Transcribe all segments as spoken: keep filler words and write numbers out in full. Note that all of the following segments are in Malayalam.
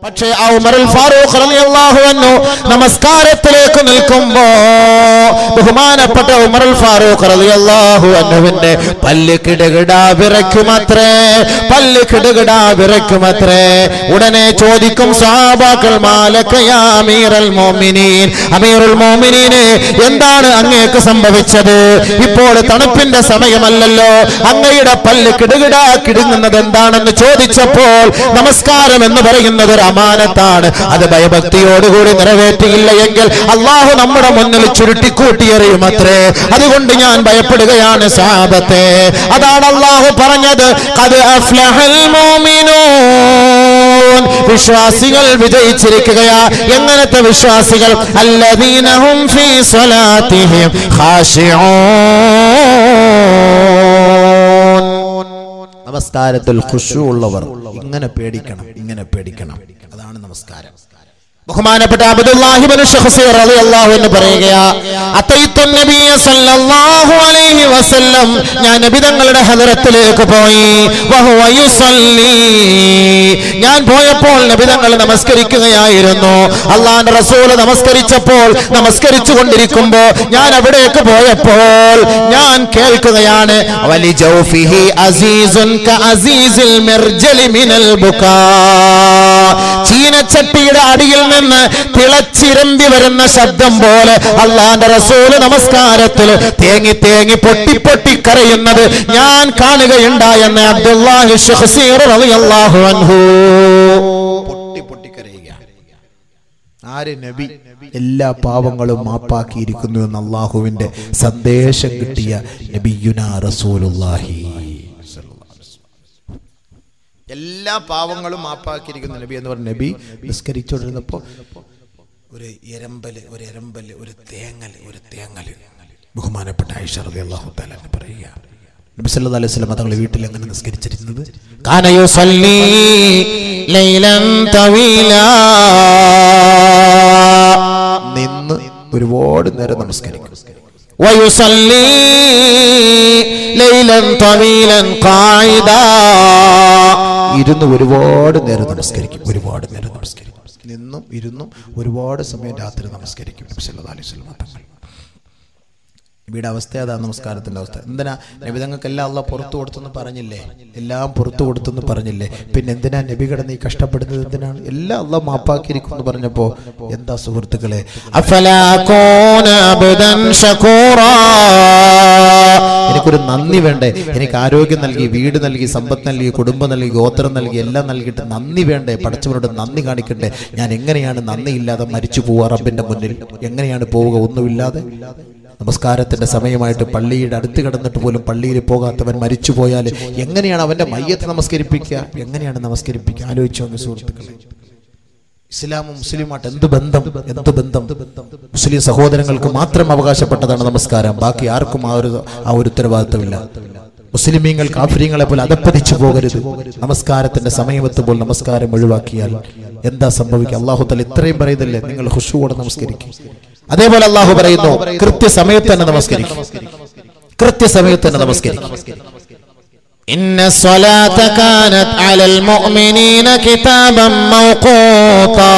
പക്ഷേ ഉമർ ഫാറൂഖ് റളിയല്ലാഹു അൻഹു നമസ്കാരത്തിലേക്ക് നിൽക്കുമ്പോൾ ബഹുമാനപ്പെട്ട ഉമർ ഫാറൂഖ് റളിയല്ലാഹു അൻഹുവിന്റെ പല്ല് കിടകിടാ വിറയ്ക്കുമത്രേ, പല്ല് കിടകിടാ വിറയ്ക്കുമത്രേ. ഉടനെ ചോദിക്കും സഹാബാക്കൾ, മാലക യാ അമീറൽ മുഅ്മിനീൻ, അമീറുൽ മുഅ്മിനീനെ എന്താണ് അങ്ങേക്ക് സംഭവിച്ചത്? ഇപ്പോൾ തണുപ്പിന്റെ സമയമല്ലല്ലോ, അങ്ങയുടെ പല്ല് കിടകിടാ കിടുങ്ങുന്നത് എന്താണെന്ന് ചോദിച്ചപ്പോൾ നമസ്കാരം എന്ന് പറയുന്നത് ഒരു അമാനത്താണ്, അത് ഭയഭക്തിയോടുകൂടി നിറവേറ്റിയില്ല എങ്കിൽ അള്ളാഹു നമ്മുടെ മുന്നിൽ ചുരുട്ടിക്കൂട്ടിയെറിയുമത്രേ. അതുകൊണ്ട് ഞാൻ ഭയപ്പെടുകയാണ് സഹാബത്തെ. അതാണ് അള്ളാഹു പറഞ്ഞത്, ഖദ് അഫ്ലഹൽ മുഅ്മിനൂൻ, വിശ്വാസികൾ വിജയിച്ചിരിക്കുകയാ. എങ്ങനത്തെ വിശ്വാസികൾ? അല്ലദീന ഹും ഫീ സ്വലാത്തിഹിം ഖാശിഊൻ, നമസ്കാരത്തിൽ ഖുശൂ ഉള്ളവർ. ഇങ്ങനെ പേടിക്കണം, ഇങ്ങനെ പേടിക്കണം. അതാണ് നമസ്കാരം. ബഹുമാനപ്പെട്ട അബ്ദുല്ലാഹി ഇബ്നു ശഖ്സി റളിയല്ലാഹു അൻഹു പറയുകയാ, അതൈതു നബിയ സല്ലല്ലാഹു അലൈഹി വസല്ലം, ഞാൻ നബി തങ്ങളുടെ ഹദറത്തിലേക്ക് പോയി. വഹുവ യുസല്ലി, ഞാൻ പോയപ്പോൾ നബി തങ്ങൾ നമസ്കരിക്കുകയായിരുന്നു. അല്ലാഹുവിന്റെ റസൂൽ നമസ്കരിച്ചപ്പോൾ, നമസ്കരിച്ചു കൊണ്ടിരിക്കുമ്പോൾ ഞാൻ അവിടേക്ക് പോയപ്പോൾ ഞാൻ കേൾക്കുകയാണ്, വലി ജൗഫിഹി അസീസുൻ കഅസീസിൽ മിർജലി മിനൽ ബുകാ, ചീനച്ചട്ടിയുടെ അടിയിൽ നിന്ന് തിളച്ചിരമ്പി വരുന്ന ശബ്ദം പോലെ അല്ലാഹുവിന്റെ റസൂൽ നമസ്കാരത്തിൽ തേങ്ങി തേങ്ങി പൊട്ടി പൊട്ടി കരയുന്നത് ഞാൻ കാണുകയുണ്ടായെന്ന് അബ്ദുല്ലാഹി ശഖ്സി റളിയല്ലാഹു അൻഹു. പൊട്ടി പൊട്ടി കരയുക. ആര്? നബി. എല്ലാ പാവങ്ങളും മാപ്പാക്കിയിരിക്കുന്നു എന്ന് അല്ലാഹുവിന്റെ സന്ദേശം കിട്ടിയ നബിയുനാ റസൂലുള്ളാഹി. എല്ലാ പാവങ്ങളും മാപ്പാക്കിയിരിക്കുന്ന നബി എന്ന് പറഞ്ഞ നബി നിസ്കരിച്ചുകൊണ്ടിരുന്നപ്പോൾ ഒരു എരമ്പല് ഒരു എരമ്പല് ഒരു തേങ്ങല് ഒരു തേങ്ങല് ബഹുമാനപ്പെട്ട ആയിഷ റളിയല്ലാഹു തആല പറയുക, നബി സല്ലല്ലാഹു അലൈഹി വസല്ലം തങ്ങളുടെ വീട്ടിൽ എങ്ങനെ നിസ്കരിച്ചിരുന്നത്? കാന യുസല്ലി ലൈലൻ തവീലാ, നിന്ന് ഒരുപാട് നേരം നമസ്കരിക്കും. വയുസല്ലി ലൈലൻ തവീലൻ ഖായിദാ, ഇരുന്ന് ഒരുപാട് നേരം നമസ്കരിക്കും, ഒരുപാട് നേരം നമസ്കരിക്കും. നിന്നും ഇരുന്നും ഒരുപാട് സമയം രാത്രി നമസ്കരിക്കും നബി സല്ലല്ലാഹു അലൈഹി വസല്ലം തങ്ങൾ. നബിയുടെ അവസ്ഥ അതാ, നമസ്കാരത്തിന്റെ അവസ്ഥ. എന്തിനാ നബി തങ്ങൾക്ക് എല്ലാം അള്ളാഹ് പുറത്തു കൊടുത്തെന്ന് പറഞ്ഞില്ലേ? എല്ലാം പുറത്തു കൊടുത്തെന്ന് പറഞ്ഞില്ലേ? പിന്നെ എന്തിനാ നബി കിടന്ന് ഈ കഷ്ടപ്പെടുന്നത്? എന്തിനാണ്? എല്ലാം അള്ളാഹ് മാപ്പാക്കിയിരിക്കും എന്ന് പറഞ്ഞപ്പോ എന്താ സുഹൃത്തുക്കളെ, അഫലാ കൂന അബ്ദൻ ശകൂറാ, എനിക്കൊരു നന്ദി വേണ്ടേ? എനിക്ക് ആരോഗ്യം നൽകി, വീട് നൽകി, സമ്പത്ത് നൽകി, കുടുംബം നൽകി, ഗോത്രം നൽകി, എല്ലാം നൽകിയിട്ട് നന്ദി വേണ്ടേ? പടച്ചവനോട് നന്ദി കാണിക്കണ്ടേ? ഞാൻ എങ്ങനെയാണ് നന്ദി ഇല്ലാതെ മരിച്ചു പോവുക റബ്ബിന്റെ മുന്നിൽ? എങ്ങനെയാണ് പോവുക ഒന്നുമില്ലാതെ? നമസ്കാരത്തിന്റെ സമയമായിട്ട് പള്ളിയുടെ അടുത്ത് കിടന്നിട്ട് പോലും പള്ളിയിൽ പോകാത്തവൻ മരിച്ചു പോയാൽ എങ്ങനെയാണ് അവന്റെ മയ്യത്ത് നമസ്കരിപ്പിക്കുക? എങ്ങനെയാണ് നമസ്കരിപ്പിക്കുക? ആലോചിച്ചോ സുഹൃത്തുക്കളെ. ഇസ്ലാമും മുസ്ലിമായിട്ട് എന്ത് ബന്ധം, എന്ത് ബന്ധം? മുസ്ലിം സഹോദരങ്ങൾക്ക് മാത്രം അവകാശപ്പെട്ടതാണ് നമസ്കാരം, ബാക്കി ആർക്കും ആ ഒരു ആ ഒരു ഉത്തരവാദിത്തമില്ല. മുസ്ലിമീങ്ങൾ കാഫിരീങ്ങളെ പോലെ അധപ്പതിച്ചു പോകരുത്. നമസ്കാരത്തിന്റെ സമയമെത്തുമ്പോൾ നമസ്കാരം ഒഴിവാക്കിയാൽ എന്താ സംഭവിക്കുക? അല്ലാഹു തആല ഇത്രയും പറയുന്നില്ലേ, നിങ്ങൾ ഖുശൂഓടെ നമസ്കരിക്കും. അതേപോലെ അല്ലാഹു പറയുന്നു, കൃത്യസമയത്ത് തന്നെ നമസ്കരിക്കും, കൃത്യസമയത്ത് തന്നെ നമസ്കരിക്കും. ഇന്ന സ്വലാത കാനത് അലൽ മുഅ്മിനീന കിതാബൻ മൗഖൂതാ,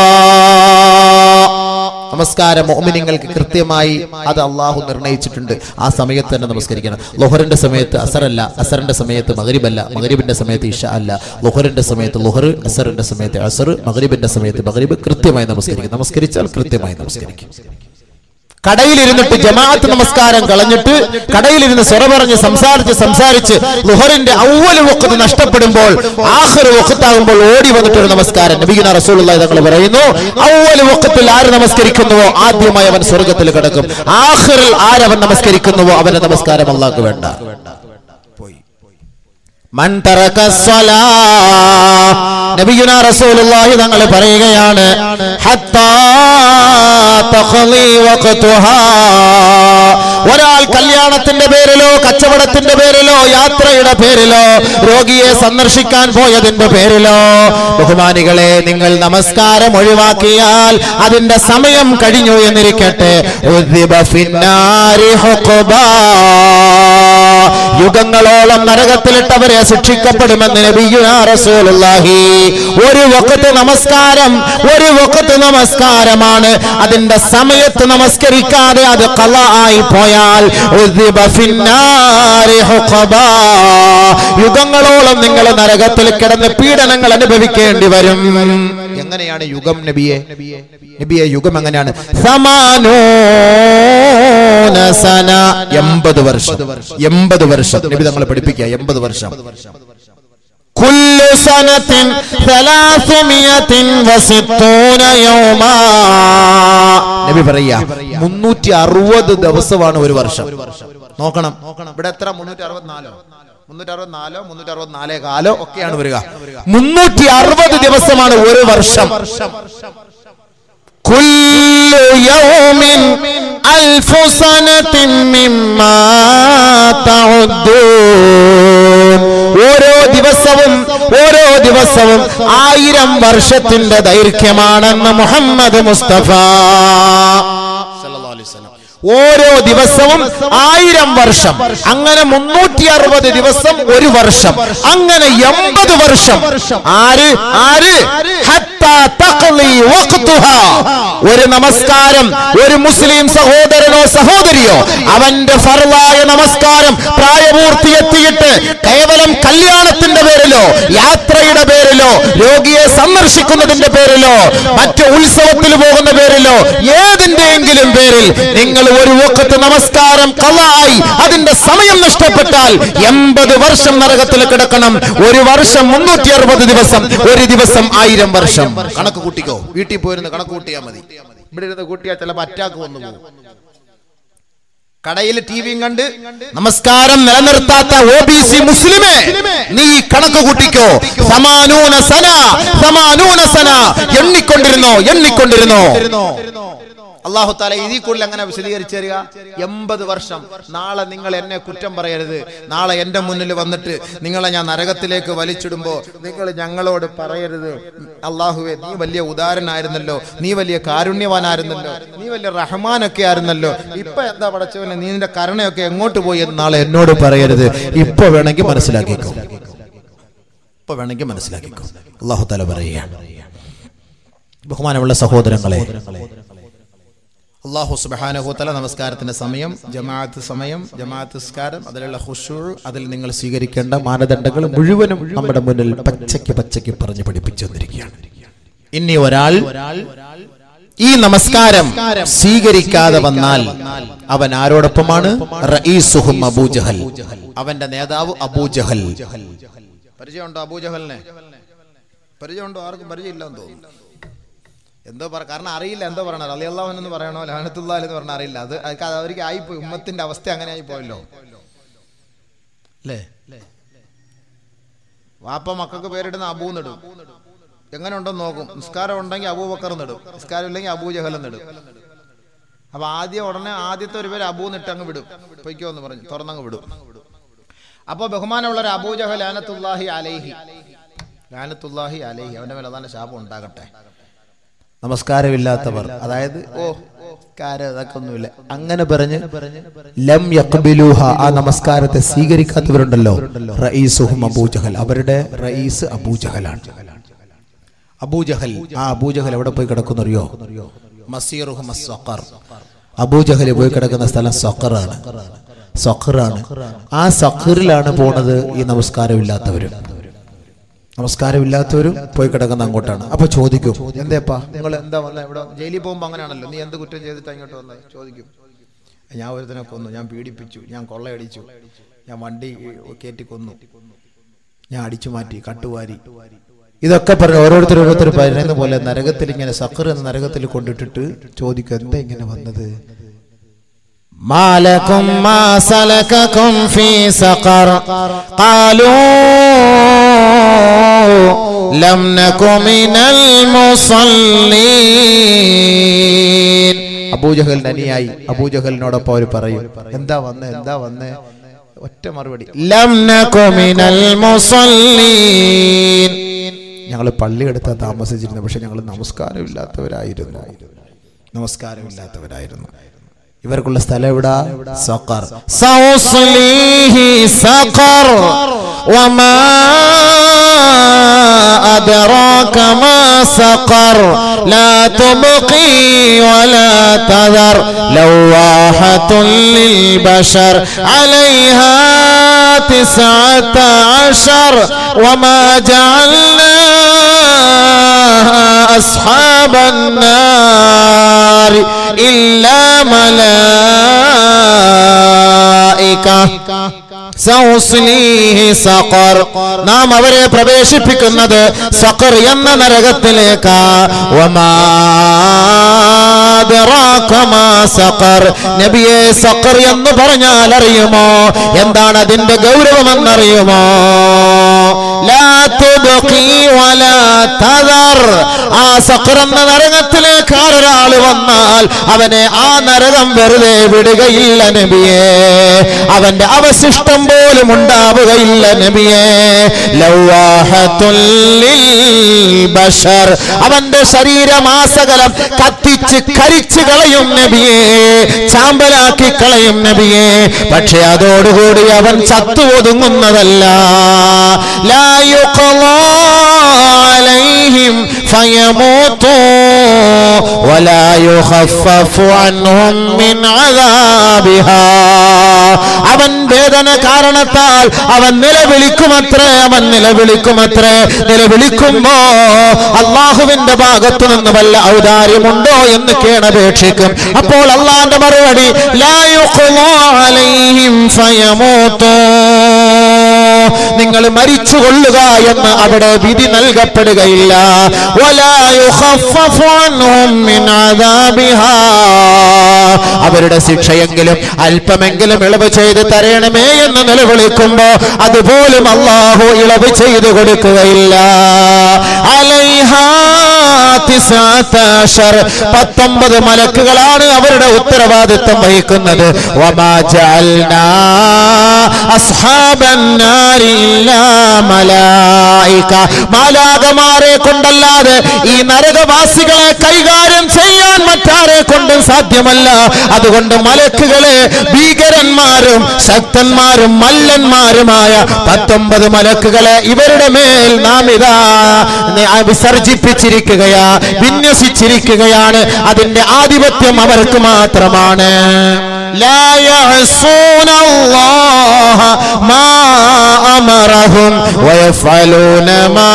നമസ്കാരം മുഅ്മിനീങ്ങൾക്ക് കൃത്യമായി അത് അല്ലാഹു നിർണയിച്ചിട്ടുണ്ട്. ആ സമയത്ത് തന്നെ നമസ്കരിക്കണം. ളുഹറിന്റെ സമയത്ത് അസറല്ല, അസറിന്റെ സമയത്ത് മഗ്രിബല്ല, മഗ്രിബിന്റെ സമയത്ത് ഇശ അല്ല, ളുഹറിന്റെ സമയത്ത് ളുഹർ, അസറിന്റെ സമയത്ത് അസർ, മഗ്രിബിന്റെ സമയത്ത് മഗ്രിബ്. കൃത്യമായി നമസ്കരിക്കും. നമസ്കരിച്ചാൽ കൃത്യമായി നമസ്കരിക്കും. കടയിലിരുന്നിട്ട് ജമാഅത്ത് നമസ്കാരം കളഞ്ഞിട്ട് കടയിലിരുന്ന് സ്വറ പറഞ്ഞ് സംസാരിച്ച് സംസാരിച്ച് ളുഹറിന്റെ അവ്വൽ വഖ്ത് നഷ്ടപ്പെടുമ്പോൾ ആഖിർ വഖ്താകുമ്പോൾ ഓടി വന്നിട്ടൊരു നമസ്കാരം. നബിയുനാ റസൂലുള്ളാഹി തങ്ങൾ പറയുന്നു, അവ്വൽ വഖ്തിൽ ആര് നമസ്കരിക്കുന്നുവോ ആദ്യമായി അവൻ സ്വർഗ്ഗത്തിൽ കടക്കും. ആഖിറിൽ ആരവൻ നമസ്കരിക്കുന്നുവോ അവന്റെ നമസ്കാരം അല്ലാഹുക്ക് വേണ്ട. മൻ തറക സ്വലാ, നബിയുനാ റസൂലുള്ളാഹി തങ്ങൾ പറയുകയാണ്, ഹത്താ തഖളി വഖ്തുഹാ, ഒരാൾ കല്യാണത്തിന്റെ പേരിലോ കച്ചവടത്തിന്റെ പേരിലോ യാത്രയുടെ പേരിലോ രോഗിയെ സന്ദർശിക്കാൻ പോയതിന്റെ പേരിലോ, ബഹുമാനികളെ, നിങ്ങൾ നമസ്കാരം ഒഴിവാക്കിയാൽ അതിന്റെ സമയം കഴിഞ്ഞു എന്നിരിക്കട്ടെ, യുഗങ്ങളോളം നരകത്തിലിട്ടവരെ ശിക്ഷിക്കപ്പെടുമെന്ന് നബിയുനാ റസൂലുള്ളാഹി. ഒരു വഖത്ത് നമസ്കാരം ഒരു വഖത്ത് നമസ്കാരമാണ്, അതിന്റെ സമയത്ത് നമസ്കരിക്കാതെ അത് ഖളാ ആയി പോയാൽ ഉദ്ദിബ ഫിന്നാരി ഹുഖബാ, യുഗങ്ങളോളം നിങ്ങൾ നരകത്തിൽ കിടന്ന് പീഡനങ്ങൾ അനുഭവിക്കേണ്ടി വരും. എങ്ങനെയാണ് യുഗം നബിയെ? നബിയെ യുഗം എങ്ങനെയാണ്? സമാനൂന സന, എൺപത് വർഷം. എൺപത് വർഷം നബി തങ്ങളെ പഠിപ്പിക്കുക. എൺപത് വർഷം. കുല്ലു സനത്തിൻ സലാസുമിയത്തിൻ വസിത്തൂന യൗമാ, നബി പറയാ മുന്നൂറ്റി അറുപത് ദിവസമാണ് ഒരു വർഷം. നോക്കണം, ഇവിടെ എത്ര? മുന്നൂറ്റി അറുപത്തിനാലോ മുന്നൂറ്റി അറുപത്തിനാലോ മുന്നൂറ്റി അറുപത്തിനാലേ കാലോ ഒക്കെയാണ് വരിക. മുന്നൂറ്റി അറുപത് ദിവസമാണ് ഒരു വർഷം. കുല്ലു യൗമിൻ അൽഫു സനത്തിൻ മിമ്മാ തഉദ്ദൂൻ, ഓരോ ദിവസവും ഓരോ ദിവസവും ആയിരം വർഷത്തിന്റെ ദൈർഘ്യമാണെന്ന് മുഹമ്മദ് മുസ്തഫ സല്ലല്ലാഹു അലൈഹി വസല്ലം. ഓരോ ദിവസവും ആയിരം വർഷം, അങ്ങനെ മുന്നൂറ്റി അറുപത് ദിവസം ഒരു വർഷം, അങ്ങനെ എൺപത് വർഷം. ആര് ആര് ഒരു നമസ്കാരം ഒരു മുസ്ലിം സഹോദരനോ സഹോദരിയോ അവന്റെ ഫർളായ നമസ്കാരം പ്രായപൂർത്തി എത്തിയിട്ട് കേവലം കല്യാണത്തിന്റെ പേരിലോ യാത്രയുടെ പേരിലോ രോഗിയെ സന്ദർശിക്കുന്നതിന്റെ പേരിലോ മറ്റു ഉത്സവത്തിൽ പോകുന്ന പേരിലോ ഏതിന്റെയെങ്കിലും പേരിൽ നിങ്ങൾ ഒരു വഖത്ത് നമസ്കാരം ഖളായി അതിന്റെ സമയം നഷ്ടപ്പെട്ടാൽ എൺപത് വർഷം നരകത്തിൽ കിടക്കണം. ഒരു വർഷം മുന്നൂറ്റി അറുപത് ദിവസം, ഒരു ദിവസം ആയിരം വർഷം. കണക്ക് കൂട്ടിക്കോ, വീട്ടിൽ പോയിരുന്ന് കണക്ക് കൂട്ടിയാൽ മതി. ഇവിടെ ഇരുന്ന് കൂട്ടിയാൽ ചിലപ്പോൾ അറ്റാക്ക് വന്നു പോകും. കടയിൽ ടിവിയും കണ്ട് നമസ്കാരം നിലനിർത്താത്ത ഒ ബി സി മുസ്ലിമേ, നീ കണക്ക് കൂട്ടിക്കോ. സമാനൂന സന സമാനൂന സന, എണ്ണിക്കൊണ്ടിരുന്നോ എണ്ണിക്കൊണ്ടിരുന്നോ. അല്ലാഹു തആല ഇതിൽ കൂടുതൽ അങ്ങനെ വിശദീകരിച്ചു തരിക. എൺപത് വർഷം. നാളെ നിങ്ങൾ എന്നെ കുറ്റം പറയരുത്. നാളെ എൻ്റെ മുന്നിൽ വന്നിട്ട് നിങ്ങളെ ഞാൻ നരകത്തിലേക്ക് വലിച്ചിടുമ്പോൾ നിങ്ങൾ ഞങ്ങളോട് പറയരുത്, അല്ലാഹുവേ നീ വലിയ ഉദാരനായിരുന്നല്ലോ, നീ വലിയ കാരുണ്യവാനായിരുന്നല്ലോ, നീ വലിയ റഹ്മാനൊക്കെ ആയിരുന്നല്ലോ, ഇപ്പൊ എന്താ പടച്ചവനെ നീ നിന്റെ കരുണയൊക്കെ എങ്ങോട്ട് പോയി എന്ന് നാളെ എന്നോട് പറയരുത്. ഇപ്പൊ വേണമെങ്കിൽ മനസ്സിലാക്കിക്കോ, ഇപ്പൊ വേണമെങ്കിൽ മനസ്സിലാക്കിക്കോ. അല്ലാഹു തആല പറയുകയാണ്. ബഹുമാനമുള്ള സഹോദരങ്ങളെ, അല്ലാഹു സുബ്ഹാനഹു വ തആല നമസ്കാരത്തിന്റെ സമയം, ജമാഅത്ത് സമയം, ജമാഅത്ത് നിസ്കാരം, അതിലുള്ള ഖുശൂ, അതിൽ നിങ്ങൾ സ്വീകരിക്കേണ്ട മാനദണ്ഡങ്ങൾ മുഴുവനും നമ്മുടെ മുന്നിൽ പച്ചയ്ക്ക് പച്ചയ്ക്ക് പറഞ്ഞു പഠിപ്പിച്ചു തന്നിരിക്കുകയാണ്. ഇനി ഒരാൾ ഈ നമസ്കാരം സ്വീകരിക്കാതെ വന്നാൽ അവൻ ആരോടൊപ്പമാണ്? റഈസുഹും അബൂജഹൽ, അവന്റെ നേതാവ് അബൂജഹൽ. പരിചയമുണ്ടോ അബൂജഹലിനെ? പരിചയമുണ്ടോ? ആർക്കും പരിചയമില്ലെന്ന് തോന്നുന്നു. എന്തോ പറ, കാരണം അറിയില്ല എന്തോ പറയണത്. റളിയല്ലാഹു അൻഹു എന്ന് പറയണോ ലഅനത്തുല്ലാഹി എന്ന് പറഞ്ഞാൽ അറിയില്ല. അത് അവർക്ക് ആയിപ്പോയി, ഉമ്മത്തിന്റെ അവസ്ഥ അങ്ങനെ ആയിപ്പോയല്ലോ അല്ലേ. വാപ്പ മക്കൾക്ക് പേരിടുന്ന അബൂ നെടും, എങ്ങനെ ഉണ്ടെന്ന് നോക്കും. നിസ്കാരം ഉണ്ടെങ്കിൽ അബൂബക്കർ നെടും, നിസ്കാരം ഇല്ലെങ്കിൽ അബൂജഹൽ നെടും. അപ്പൊ ആദ്യം ഉടനെ ആദ്യത്തെ ഒരു പേര് അബൂ നെട്ട് അങ്ങ് വിടും, പൊയ്ക്കോ എന്ന് പറഞ്ഞു തുറന്നങ്ങ് വിടും. അപ്പൊ ബഹുമാനമുള്ള ഒരു അബൂജഹൽ ലഅനത്തുല്ലാഹി അലൈഹി, ലഅനത്തുല്ലാഹി അലൈഹി, അവന്റെ മേലെ അതാണ് ശാപം ഉണ്ടാകട്ടെ. നമസ്കാരമില്ലാത്തവർ, അതായത് ഓ കാര്യം അതൊക്കെ ഒന്നുമില്ല അങ്ങനെ പറഞ്ഞ് ലം യഖ്ബിലൂഹ, ആ നമസ്കാരത്തെ സ്വീകരിക്കാത്തവരുണ്ടല്ലോ, റഈസുഹും അബൂജഹൽ, അവരുടെ റഈസ് അബൂജഹലാണ്. അബൂജഹൽ, ആ അബൂജഹൽ എവിടെ പോയി കിടക്കുന്നറിയോ? മസീറുഹും അസ്സഖർ, അബൂജഹൽ പോയി കിടക്കുന്ന സ്ഥലം സഖറാണ്, സഖറാണ്. ആ സഖറിലാണ് പോണത് ഈ നമസ്കാരമില്ലാത്തവരും. നമസ്കാരമില്ലാത്തവരും പോയി കിടക്കുന്ന അങ്ങോട്ടാണ്. അപ്പൊ ചോദിക്കും, എന്തേപ്പാ നിങ്ങൾ എന്താ വന്ന ഇവിടെ? ജയിലിൽ പോകുമ്പോ അങ്ങനെയാണല്ലോ, നീ എന്ത് കുറ്റം ചെയ്തിട്ടാ ഇങ്ങോട്ട് വന്നത് ചോദിക്കും. ഞാൻ ഒരുത്തനെ കൊന്നു, ഞാൻ പീഡിപ്പിച്ചു, ഞാൻ കൊള്ളയടിച്ചു, ഞാൻ വണ്ടി കയറ്റി കൊന്നു, ഞാൻ അടിച്ചു മാറ്റി, കട്ടുവാരി, ഇതൊക്കെ പറഞ്ഞ് ഓരോരുത്തർ ഓരോരുത്തർ പറയുന്ന പോലെ നരകത്തിൽ ഇങ്ങനെ സഖർ എന്ന നരകത്തിൽ കൊണ്ടിട്ടിട്ട് ചോദിക്കും, എന്താ ഇങ്ങനെ വന്നത്? മാലകും മാ സലകകും ഫീ സഖർ ഖാലൂ ലം നകു മിനൽ മുസല്ലീൻ. അബൂജഹലിന്റെ അനുയായി അബൂജഹലിനോടൊപ്പം അവർ പറയും, എന്താ വന്നേ എന്താ വന്നേ? ഒറ്റ മറുപടി, ലം നകു മിനൽ മുസല്ലീൻ. ഞങ്ങൾ പള്ളിയെടുത്താ താമസിച്ചിരുന്നു, പക്ഷെ ഞങ്ങൾ നമസ്കാരമില്ലാത്തവരായിരുന്നു, നമസ്കാരമില്ലാത്തവരായിരുന്നു. ഇവർക്കുള്ള സ്ഥലം എവിടാ? സഖർ. സൗസ്ലിഹി സഖർ വമാ അദ്റാക മാ സഖർ ലാ തുബ്ഖി വലാ തദർ ലവാഹത്തുൽ ലിൽ ബശർ അലൈഹാ തിസ്അത അശർ വമാ ജഅൽനാ അസ്ഹാബൻ നാർ ഇല്ലാ മലായിക സൗസ്ലിഹി സഖർ. നാം അവരെ പ്രവേശിപ്പിക്കുന്നത് സഖർ എന്ന നരകത്തിലേക്ക്. വമാ അദ്റാക മാ സഖർ. നബിയെ, സഖർ എന്ന് പറഞ്ഞാൽ അറിയുമോ? എന്താണ് അതിന്റെ ഗൗരവമെന്നറിയുമോ? ലാ തുബ്ഖി വലാ തദർ. ആ സഖർ എന്ന നരകത്തിലേക്ക് ഒരാൾ വന്നാൽ അവനെ ആ നരകം വെറുതെ വിടുകയില്ല നബിയെ. അവന്റെ അവശിഷ്ടം പോലും ഉണ്ടാവുകയില്ല നബിയെ. ലവാഹത്തുൽ ലിൽ ബശർ. അവന്റെ ശരീരമാസകലം കത്തിച്ച് കരിച്ചു കളയും നബിയെ, ചാമ്പലാക്കി കളയും നബിയെ. പക്ഷെ അതോടുകൂടി അവൻ ചത്തു ഒതുങ്ങുന്നതല്ല. ലാ യുഖ്ളാ അലൈഹിം ഫയമൂതു വലാ യുഖഫഫു അൻഹും മിൻ അദാബിഹാ. അവൻ വേദന കാരണത്താൽ അവൻ നിലവിളിക്കുമത്രേ, അവൻ നിലവിളിക്കുമത്രേ. നിലവിളിക്കുമ്പോ അള്ളാഹുവിന്റെ ഭാഗത്തു നിന്ന് വല്ല ഔദാര്യമുണ്ടോ എന്ന് കേണപേക്ഷിക്കും. അപ്പോൾ അള്ളാന്റെ മറുപടി ലാ യുഖ്ളാ അലൈഹിം ഫയമൂതു. നിങ്ങൾ മരിച്ചു കൊള്ളുക എന്ന് അവിടെ വിധി നൽകപ്പെടുകയില്ല. വലാ യുഖഫഫു അൻഹും മിൻ അദാബിഹാ. അവരുടെ ശിക്ഷയെങ്കിലും അല്പമെങ്കിലും ഇളവ് ചെയ്ത് തരണമേ എന്ന് നിലവിളിക്കുമ്പോ അതുപോലും അല്ലാഹു ഇളവ് ചെയ്തു കൊടുക്കുകയില്ല. അലൈഹാ തിസ്അത അശർ. പത്തൊമ്പത് മലക്കുകളാണ് അവരുടെ ഉത്തരവാദിത്വം വഹിക്കുന്നത്. വമാ ജഅൽനാ അസ്ഹാബൻ നാരി ഇല്ലാ മലായിക. മാലാകമാരെ കൊണ്ടല്ലാതെ ഈ നരകവാസികളെ കൈകാര്യം ചെയ്യാൻ മറ്റാരെ കൊണ്ടും സാധ്യമല്ല. അതുകൊണ്ട് മലക്കുകളെ, ഭീകരന്മാരും ശക്തന്മാരും മല്ലന്മാരുമായ പത്തൊമ്പത് മലക്കുകളെ ഇവരുടെ മേൽ നാം ഇതാ വിസർജിപ്പിച്ചിരിക്കുകയാ, വിന്യസിച്ചിരിക്കുകയാണ്. അതിന്റെ ആധിപത്യം അവർക്ക് മാത്രമാണ്. ലാ യഅസൂന അല്ലാഹ മാ അമറഹും വയഫഅലൂന മാ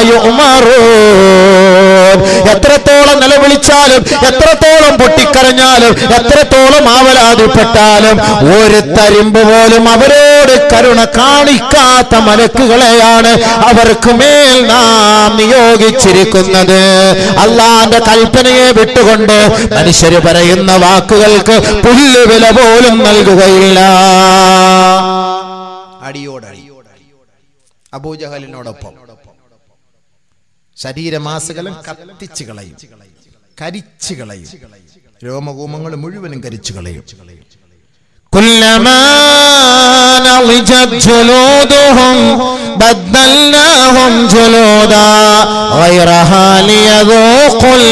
യുഅമറൂൻ. എത്രത്തോളം നിലവിളിച്ചാലും, എത്രത്തോളം പൊട്ടിക്കരഞ്ഞാലും, എത്രത്തോളം ആവലാതിപ്പെട്ടാലും ഒരു തരിമ്പ് പോലും അവരോട് കരുണ കാണിക്കാത്ത മലക്കുകളെയാണ് അവർക്ക് മേൽ നാം നിയോഗിച്ചിരിക്കുന്നത്. അള്ളാന്റെ കൽപ്പനയെ വിട്ടുകൊണ്ട് മനുഷ്യര് പറയുന്ന വാക്കുകൾക്ക് പുല്ലുവില പോലും നൽകുകയില്ല. അടിയോടടി അബൂജഹലിനോടൊപ്പം ശരീരമാസകലം കത്തിച്ചു കളയും, കരിച്ചു കളയും, രോമകൂമങ്ങൾ മുഴുവനും കരിച്ചു കളയും. കുല്ലമാ നളിജത് ജുലൂദുഹും ബദ്ദൽനാഹും ജുലൂദാ ഗൈറഹാ ലിയദൂഖുൽ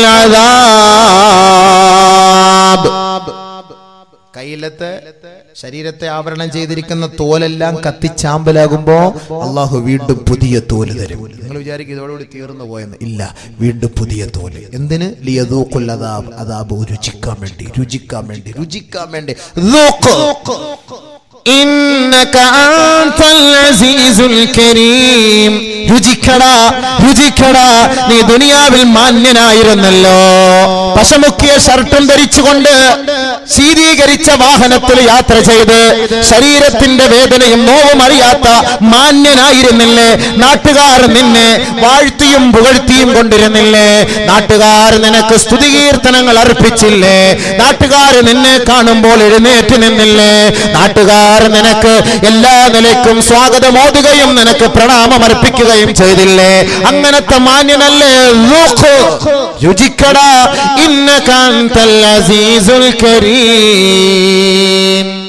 അദാബ്. കയ്യിലത്തെ ശരീരത്തെ ആവരണം ചെയ്തിരിക്കുന്ന തോലെല്ലാം കത്തിച്ചാമ്പലാകുമ്പോ അള്ളാഹു വീണ്ടും പുതിയ തോല് തരും. നിങ്ങൾ വിചാരിക്കും ഇതോടുകൂടി തീർന്നു പോയെന്ന്. ഇല്ല, വീണ്ടും പുതിയ തോല്. എന്തിന്? ലിയദൂഖുൽ അദാബ്. അദാബ് രുചിക്കാൻ വേണ്ടി, രുചിക്കാൻ വേണ്ടി, രുചിക്കാൻ വേണ്ടി. ഇന്നക അൻതൽ അസീസുൽ കരീം. രുചിക്കടാ, രുചിക്കടാ, നീ ദുനിയാവിൽ മാന്യനായിരുന്നല്ലോ. പശമുക്കിയ ഷർട്ടും ധരിച്ചുകൊണ്ട് ശീതീകരിച്ച വാഹനത്തിൽ യാത്ര ചെയ്ത് ശരീരത്തിന്റെ വേദനയും നോവും അറിയാത്ത മാന്യനായിരുന്നില്ലേ? നാട്ടുകാർ നിന്നെ വാഴ്ത്തിയും പുകഴ്ത്തിയും കൊണ്ടിരുന്നില്ലേ? നാട്ടുകാർ നിനക്ക് സ്തുതികീർത്തനങ്ങൾ അർപ്പിച്ചില്ലേ? നാട്ടുകാർ നിന്നെ കാണുമ്പോൾ എഴുന്നേറ്റ് നിന്നില്ലേ? നാട്ടുകാർ നിനക്ക് എല്ലാ നിലയ്ക്കും സ്വാഗതമോതുകയും നിനക്ക് പ്രണാമം അർപ്പിക്കുകയും ചെയ്തില്ലേ? അങ്ങനത്തെ മാന്യനല്ലേ? രുചിക്കടാ. ഇന്നക അൻതൽ അസീസുൽ കരീം.